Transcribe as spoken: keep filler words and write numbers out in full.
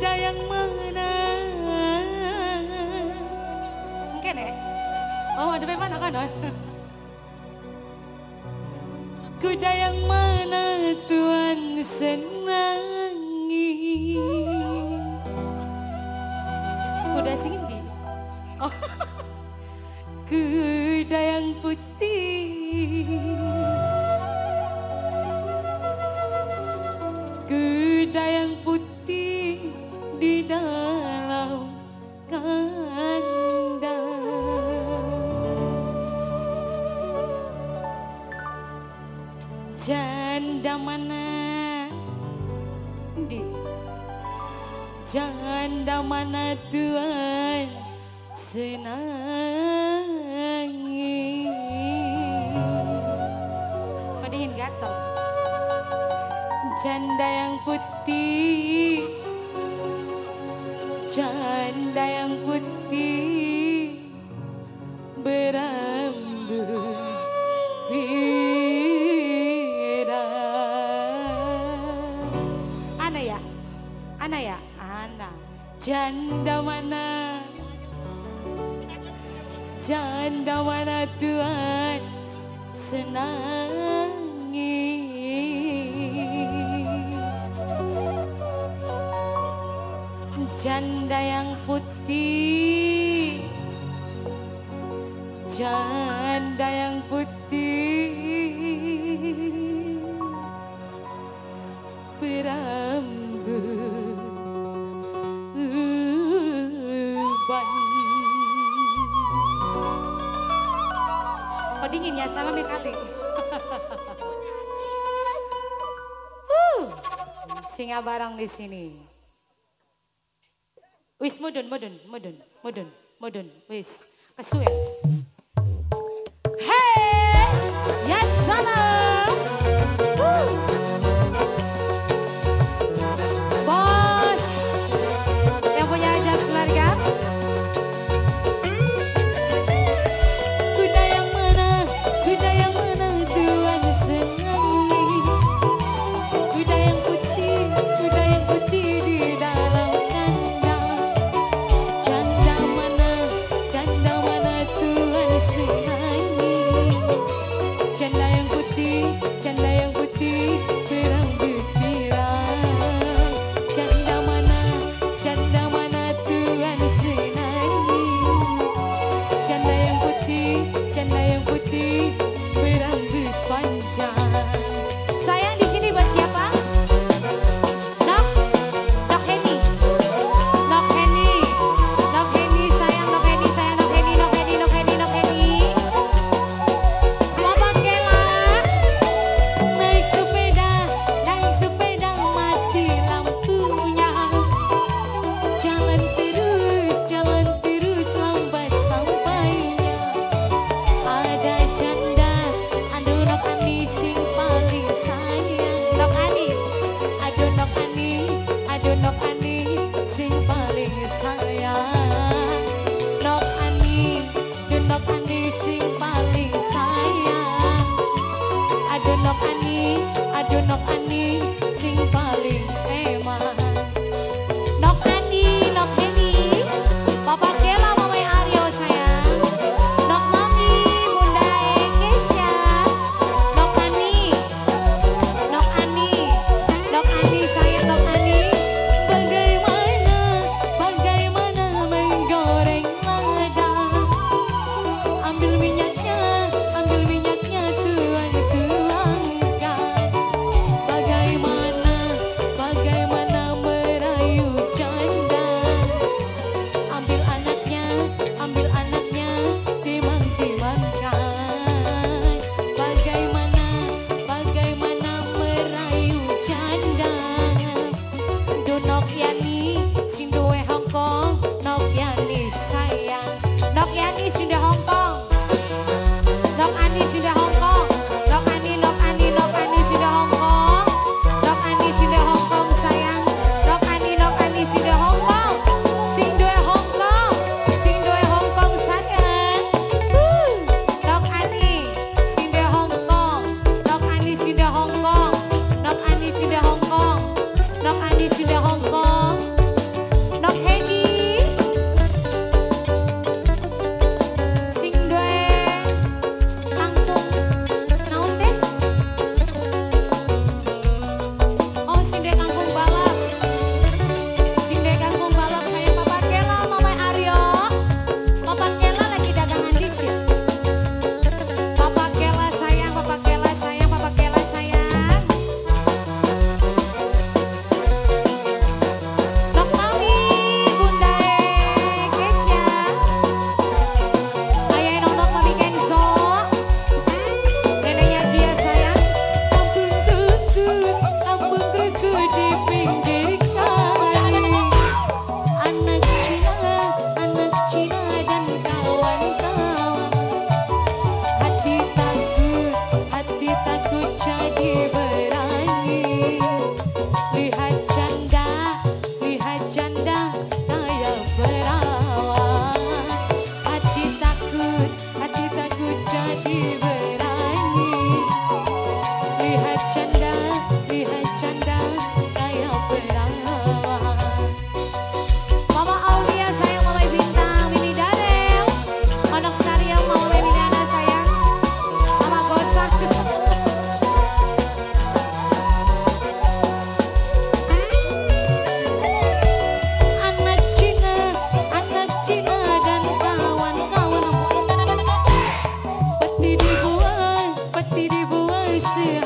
Kuda yang mana? Mungkin ya? Oh, ada mana kan? Kuda yang mana Tuhan senangi? Kuda singgi. Oh. Kuda yang putih, kuda yang putih di dalam kandang. Janda mana di janda mana Tuhan senangi? Padingin gatel. Janda yang putih, janda yang putih berambut pirang. Ana ya? Ana ya? Ana. Janda mana? Janda mana Tuhan senangi? Janda yang putih, janda yang putih berambut uban. Oh dingin ya, salam ya kali. uh, Singa barang di sini. Wis mudun, mudun, mudun, mudun, mudun, wis kesuwen. Hey, yes salam. Uh. Bos, yang punya jas keluarga. Kuda yang mana, kuda yang mana Tuhan senangi? Kuda yang putih, kuda yang putih di dalam kandang. Janda mana, janda mana Tuhan senangi? Janda yang putih, janda yang putih berambut pirang. Janda mana, janda mana Tuhan senangi? Janda yang putih, janda yang putih berambut panjang. Sayang di sini buat siapa? Nok, Nok Heni, Nok Heni, Nok Heni sayang, Nok Heni sayang, Nok Heni, Nok Heni, Nok Heni, Nok Heni. Bapak Kela, naik sepeda, naik sepeda mati lampunya. Jalan terus, jalan terus lambat sampainya. Ada janda, aduh Nok Ani sing paling sayang. Nok Ani, aduh Nok Ani, aduh Nok Ani sing paling sayang. Nok Ani, aduh Nok Ani sing paling sayang. Aduh Nok Ani, aduh Nok Ani sing paling eman. Nok Ani, Nok Heni, Papa Kela, Mama Aryo sayang. Nok Mami, Bunda Ekesya. Nok Ani, Nok Ani, Nok Ani sayang, Nok Ani. Bagaimana, bagaimana menggoreng lada? Ambil minyaknya, ambil minyaknya Tuhan tuangkan. Bagaimana se